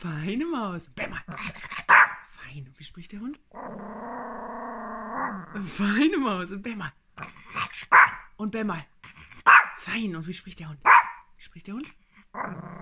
Feine Maus. Bäm mal. Fein. Wie spricht der Hund? Feine Maus. Und bäm mal. Und bäm mal. Fein. Und wie spricht der Hund? Wie spricht der Hund?